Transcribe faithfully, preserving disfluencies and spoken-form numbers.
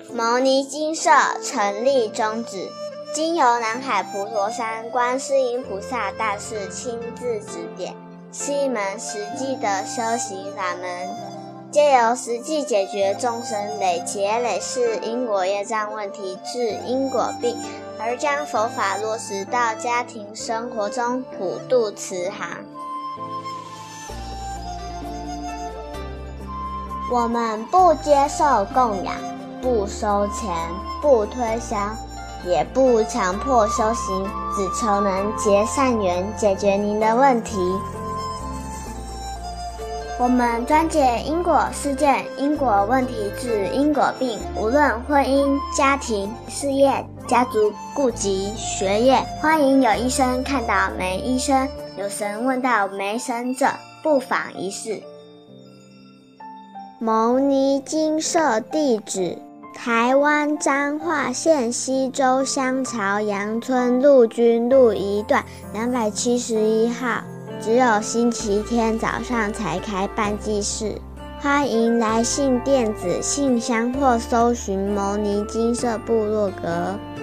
牟尼精舍成立宗旨，经由南海普陀山观世音菩萨大士亲自指点，是一门实际的修行法门，借由实际解决众生累劫累世因果业障问题，治因果病，而将佛法落实到家庭生活中，普渡慈航。我们不接受供养，不收钱，不推销，也不强迫修行，只求能结善缘，解决您的问题。我们专解因果事件、因果问题，治因果病，无论婚姻、家庭、事业、家族、顾及、学业，欢迎有医生看到没医生，有神问到没神者，不妨一试。牟尼精舍地址：台湾彰化县溪州乡朝阳村陆军路一段两百七十一号，只有星期天早上才开办祭事，欢迎来信电子信箱或搜寻牟尼精舍部落格。